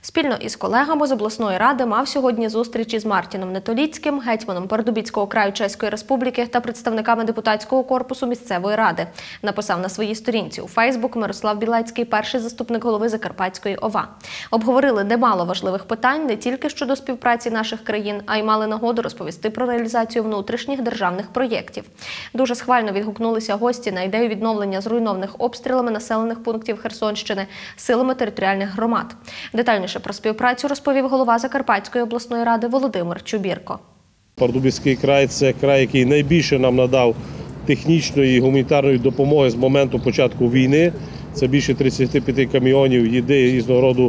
Спільно із колегами з обласної ради мав сьогодні зустріч із Мартіном Нетоліцьким, гетьманом Пардубіцького краю Чеської Республіки та представниками депутатського корпусу місцевої ради. Написав на своїй сторінці у Фейсбук Мирослав Білецький, перший заступник голови Закарпатської ОВА. Обговорили немало важливих питань не тільки щодо співпраці наших країн, а й мали нагоду розповісти про реалізацію внутрішніх державних проєктів. Дуже схвально відгукнулися гості на ідею відновлення зруйнованих обстрілами населених пунктів Херсонщини силами територіальних громад. Детальніше про співпрацю розповів голова Закарпатської обласної ради Володимир Чубірко. Пардубіцький край – це край, який найбільше нам надав технічної і гуманітарної допомоги з моменту початку війни. Це більше 35 каміонів їди і різного роду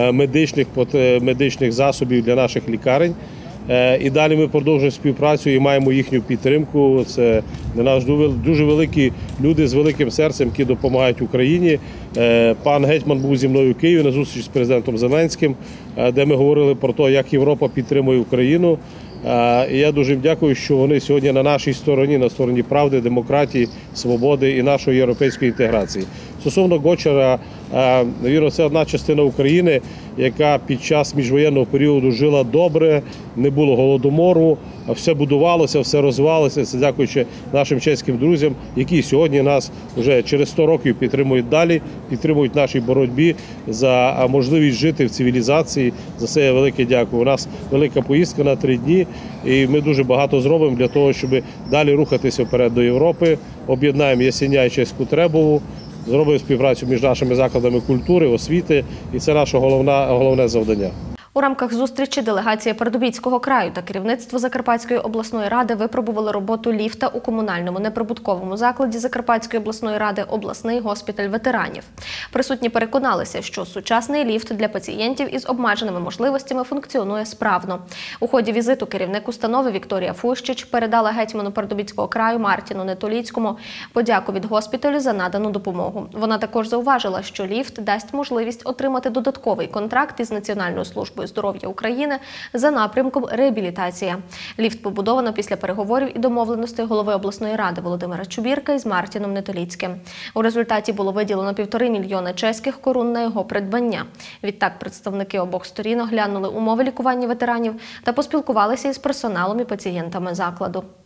медичних засобів для наших лікарень. І далі ми продовжуємо співпрацю і маємо їхню підтримку. Це для нас дуже великі люди з великим серцем, які допомагають Україні. Пан гетьман був зі мною в Києві на зустрічі з президентом Зеленським, де ми говорили про те, як Європа підтримує Україну. І я дуже дякую, що вони сьогодні на нашій стороні, на стороні правди, демократії, свободи і нашої європейської інтеграції. Стосовно Гочера, вірно, це одна частина України, яка під час міжвоєнного періоду жила добре, не було голодомору, все будувалося, все розвивалося. Це дякуючи нашим чеським друзям, які сьогодні нас вже через 100 років підтримують далі, підтримують в нашій боротьбі за можливість жити в цивілізації. За це я велике дякую. У нас велика поїздка на 3 дні, і ми дуже багато зробимо для того, щоб далі рухатися вперед до Європи. Об'єднаємо Ясеня і Чеську Требову, зробимо співпрацю між нашими закладами культури, освіти, і це наше головне завдання. У рамках зустрічі делегація Пардубіцького краю та керівництво Закарпатської обласної ради випробували роботу ліфта у комунальному неприбутковому закладі Закарпатської обласної ради «Обласний госпіталь ветеранів». Присутні переконалися, що сучасний ліфт для пацієнтів із обмеженими можливостями функціонує справно. У ході візиту керівник установи Вікторія Фущич передала гетьману Пардубіцького краю Мартіну Нетоліцькому подяку від госпіталю за надану допомогу. Вона також зауважила, що ліфт дасть можливість отримати додатковий контракт із Національною службою здоров'я України за напрямком реабілітація. Ліфт побудовано після переговорів і домовленостей голови обласної ради Володимира Чубірка із Мартіном Нетоліцьким. У результаті було виділено 1,5 мільйона чеських корун на його придбання. Відтак представники обох сторін оглянули умови лікування ветеранів та поспілкувалися із персоналом і пацієнтами закладу.